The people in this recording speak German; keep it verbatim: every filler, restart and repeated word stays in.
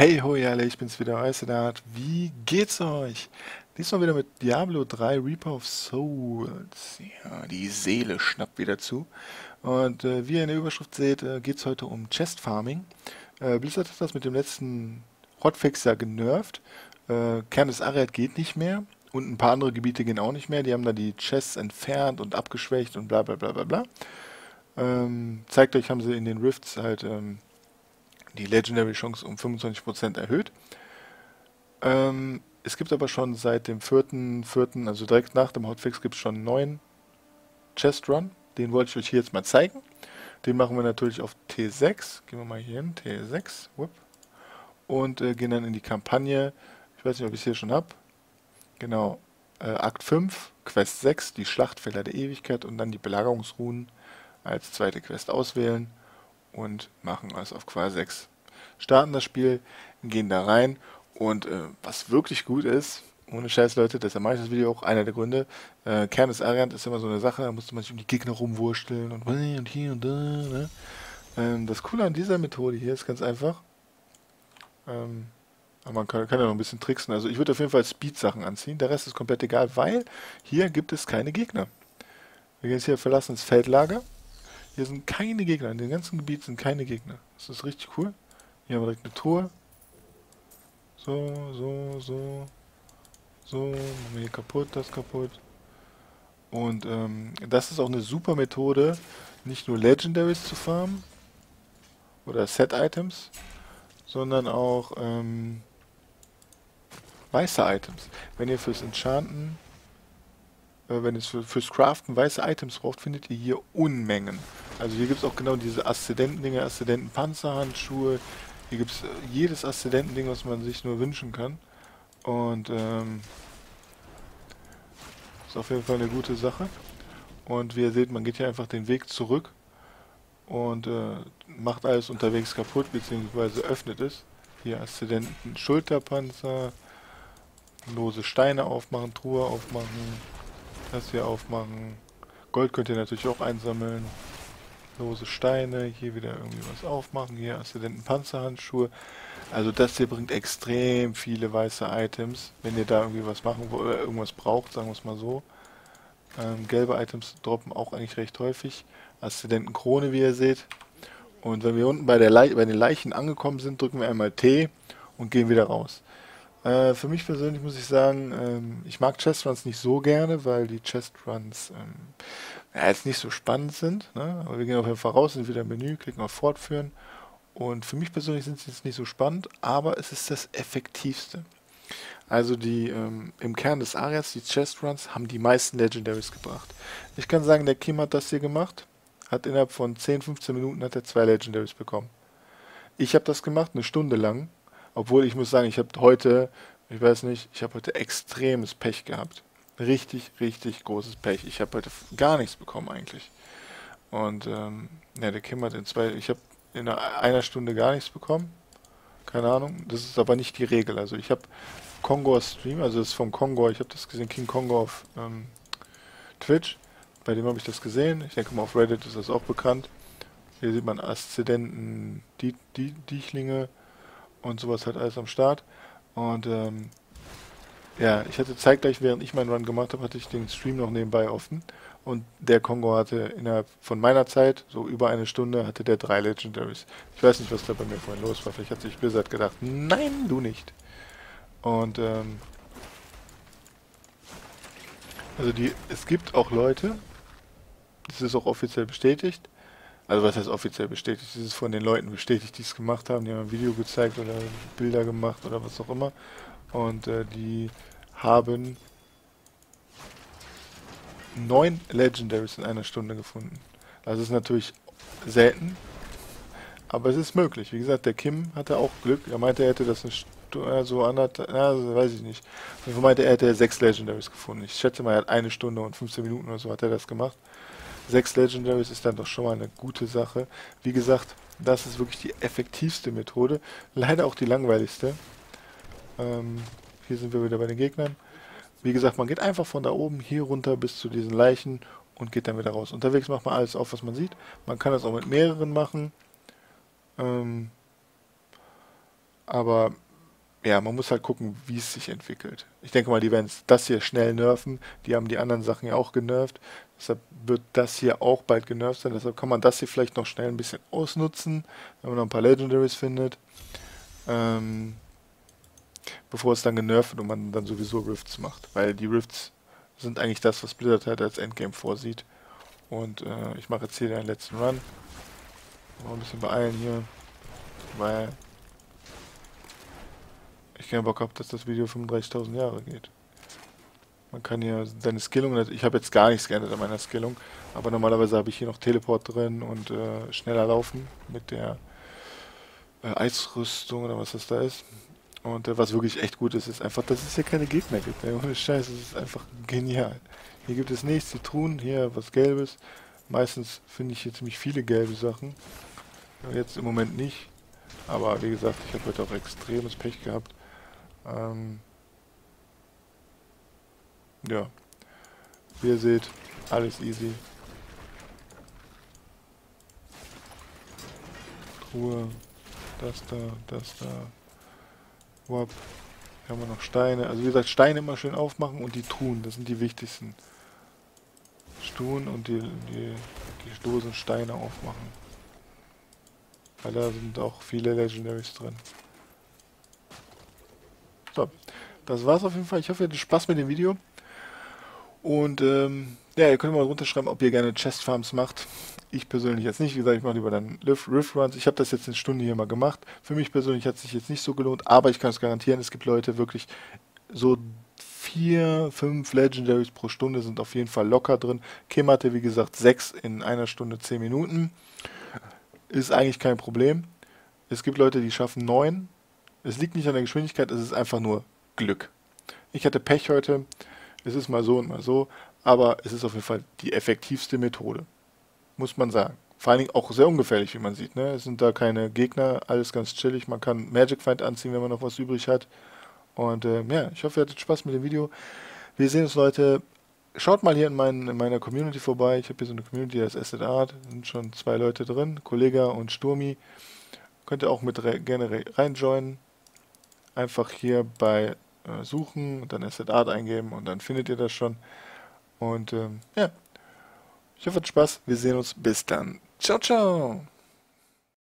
Hey ho, ja, ich bin's wieder, Eisenart. Wie geht's euch? Diesmal wieder mit Diablo drei Reaper of Souls. Ja, die Seele schnappt wieder zu. Und äh, wie ihr in der Überschrift seht, äh, geht's heute um Chest Farming. Äh, Blizzard hat das mit dem letzten Hotfix ja genervt. Äh, Kern des Ariad geht nicht mehr. Und ein paar andere Gebiete gehen auch nicht mehr. Die haben da die Chests entfernt und abgeschwächt und bla bla bla bla bla. Ähm, zeigt euch, haben sie in den Rifts halt ähm, die Legendary Chance um fünfundzwanzig Prozent erhöht. Ähm, es gibt aber schon seit dem vierten, vierten, also direkt nach dem Hotfix, gibt es schon einen neuen Chest Run. Den wollte ich euch hier jetzt mal zeigen. Den machen wir natürlich auf T sechs. Gehen wir mal hier hin, T sechs. Whoop. Und äh, gehen dann in die Kampagne. Ich weiß nicht, ob ich es hier schon habe. Genau. Äh, Akt fünf, Quest sechs, die Schlachtfelder der Ewigkeit und dann die Belagerungsrunen als zweite Quest auswählen und machen es auf Qual sechs. Starten das Spiel, gehen da rein und äh, was wirklich gut ist, ohne Scheiß Leute, deshalb mache ich das Video auch, einer der Gründe, äh, Kern des Ariant ist immer so eine Sache, da musste man sich um die Gegner rumwursteln und, und hier und da. Ne? Ähm, das Coole an dieser Methode hier ist ganz einfach, ähm, aber man kann, kann ja noch ein bisschen tricksen, also ich würde auf jeden Fall Speed-Sachen anziehen, der Rest ist komplett egal, weil hier gibt es keine Gegner. Wir gehen jetzt hier verlassen ins Feldlager. Hier sind keine Gegner. In dem ganzen Gebiet sind keine Gegner. Das ist richtig cool. Hier haben wir direkt eine Truhe. So, so, so. So. Machen wir hier kaputt, das kaputt. Und ähm, das ist auch eine super Methode, nicht nur Legendaries zu farmen oder Set-Items, sondern auch ähm, weiße Items. Wenn ihr fürs Enchanten, äh, wenn ihr für, fürs Craften weiße Items braucht, findet ihr hier Unmengen. Also hier gibt es auch genau diese Aszendenten-Dinge, Aszendenten-Panzerhandschuhe. Hier gibt es äh, jedes Aszendenten-Ding, was man sich nur wünschen kann. Und ähm, ist auf jeden Fall eine gute Sache. Und wie ihr seht, man geht hier einfach den Weg zurück und äh, macht alles unterwegs kaputt, beziehungsweise öffnet es. Hier Aszendenten, Schulterpanzer, lose Steine aufmachen, Truhe aufmachen, das hier aufmachen. Gold könnt ihr natürlich auch einsammeln. Lose Steine, hier wieder irgendwie was aufmachen, hier Aszendenten Panzerhandschuhe. Also das hier bringt extrem viele weiße Items, wenn ihr da irgendwie was machen wo, oder irgendwas braucht, sagen wir es mal so. Ähm, gelbe Items droppen auch eigentlich recht häufig. Aszendenten Krone, wie ihr seht. Und wenn wir unten bei, der Le bei den Leichen angekommen sind, drücken wir einmal T und gehen wieder raus. Äh, für mich persönlich muss ich sagen, ähm, ich mag Chestruns nicht so gerne, weil die Chestruns ähm, ja, jetzt nicht so spannend sind. Ne? Aber wir gehen auf jeden Fall raus, sind wieder im Menü, klicken auf Fortführen. Und für mich persönlich sind sie jetzt nicht so spannend, aber es ist das Effektivste. Also die ähm, im Kern des Arias, die Chestruns, haben die meisten Legendaries gebracht. Ich kann sagen, der Kim hat das hier gemacht, hat innerhalb von zehn, fünfzehn Minuten hat er zwei Legendaries bekommen. Ich habe das gemacht, eine Stunde lang, obwohl ich muss sagen, ich habe heute, ich weiß nicht, ich habe heute extremes Pech gehabt. Richtig, richtig großes Pech. Ich habe heute gar nichts bekommen eigentlich. Und ähm, ja, der Kim hat in zwei, ich habe in einer Stunde gar nichts bekommen. Keine Ahnung. Das ist aber nicht die Regel. Also ich habe Kongor Stream, also das ist vom Kongor, ich habe das gesehen, King Kongor auf ähm, Twitch. Bei dem habe ich das gesehen. Ich denke mal auf Reddit ist das auch bekannt. Hier sieht man Aszendenten, die, die, Diechlinge und sowas halt alles am Start. Und ähm, ja, ich hatte zeitgleich, während ich meinen Run gemacht habe, hatte ich den Stream noch nebenbei offen. Und der Kongo hatte innerhalb von meiner Zeit, so über eine Stunde, hatte der drei Legendaries. Ich weiß nicht, was da bei mir vorhin los war. Vielleicht hat sich Blizzard gedacht, nein, du nicht. Und ähm, also die, es gibt auch Leute, das ist auch offiziell bestätigt. Also was heißt offiziell bestätigt? Das ist von den Leuten bestätigt, die es gemacht haben. Die haben ein Video gezeigt oder Bilder gemacht oder was auch immer. Und äh, die haben neun Legendaries in einer Stunde gefunden. Das ist natürlich selten, aber es ist möglich. Wie gesagt, der Kim hatte auch Glück. Er meinte, er hätte das eine Stunde, so anderthalb, na, also weiß ich nicht. Er meinte, er hätte sechs Legendaries gefunden. Ich schätze mal, er hat eine Stunde und fünfzehn Minuten oder so hat er das gemacht. Sechs Legendaries ist dann doch schon mal eine gute Sache. Wie gesagt, das ist wirklich die effektivste Methode. Leider auch die langweiligste. Ähm, hier sind wir wieder bei den Gegnern. Wie gesagt, man geht einfach von da oben hier runter bis zu diesen Leichen und geht dann wieder raus. Unterwegs macht man alles auf, was man sieht. Man kann das auch mit mehreren machen. Ähm, Aber ja, man muss halt gucken, wie es sich entwickelt. Ich denke mal, die werden das hier schnell nerven. Die haben die anderen Sachen ja auch genervt. Deshalb wird das hier auch bald genervt sein. Deshalb kann man das hier vielleicht noch schnell ein bisschen ausnutzen, wenn man noch ein paar Legendaries findet. Ähm, bevor es dann genervt wird und man dann sowieso Rifts macht. Weil die Rifts sind eigentlich das, was Blizzard halt als Endgame vorsieht. Und äh, ich mache jetzt hier den letzten Run. Mal ein bisschen beeilen hier, weil ich keinen Bock habe, dass das Video fünfunddreißigtausend Jahre geht. Man kann hier seine Skillung, ich habe jetzt gar nichts geändert an meiner Skillung, aber normalerweise habe ich hier noch Teleport drin und äh, schneller laufen mit der äh, Eisrüstung oder was das da ist. Und äh, was wirklich echt gut ist, ist einfach, dass es hier keine Gegner gibt. Ey. Ohne Scheiß, es ist einfach genial. Hier gibt es nichts, Zitronen, hier was Gelbes. Meistens finde ich hier ziemlich viele gelbe Sachen. Jetzt im Moment nicht. Aber wie gesagt, ich habe heute auch extremes Pech gehabt. Ähm, ja, wie ihr seht, alles easy. Truhe, das da, das da. Wop. Hier haben wir noch Steine. Also wie gesagt, Steine immer schön aufmachen und die Truhen, das sind die wichtigsten. Truhen und die, die, die Dosen Steine aufmachen. Weil da sind auch viele Legendaries drin. So, das war's auf jeden Fall. Ich hoffe, ihr hattet Spaß mit dem Video. Und ähm, ja, ihr könnt mal runterschreiben, ob ihr gerne Chest Farms macht. Ich persönlich jetzt nicht. Wie gesagt, ich mache lieber dann Rift Runs. Ich habe das jetzt eine Stunde hier mal gemacht. Für mich persönlich hat es sich jetzt nicht so gelohnt, aber ich kann es garantieren, es gibt Leute wirklich so vier, fünf Legendaries pro Stunde sind auf jeden Fall locker drin. Kim hatte wie gesagt sechs in einer Stunde zehn Minuten. Ist eigentlich kein Problem. Es gibt Leute, die schaffen neun. Es liegt nicht an der Geschwindigkeit, es ist einfach nur Glück. Ich hatte Pech heute. Es ist mal so und mal so, aber es ist auf jeden Fall die effektivste Methode, muss man sagen. Vor allen Dingen auch sehr ungefährlich, wie man sieht. Ne? Es sind da keine Gegner, alles ganz chillig. Man kann Magic Find anziehen, wenn man noch was übrig hat. Und äh, ja, ich hoffe, ihr hattet Spaß mit dem Video. Wir sehen uns, Leute. Schaut mal hier in, mein, in meiner Community vorbei. Ich habe hier so eine Community, das ist Asset Art. Da sind schon zwei Leute drin, Kollega und Sturmi. Könnt ihr auch mit re gerne re reinjoinen. Einfach hier bei äh, Suchen und dann Asset Art eingeben und dann findet ihr das schon. Und ähm, ja, ich hoffe, es hat Spaß. Wir sehen uns. Bis dann. Ciao, ciao.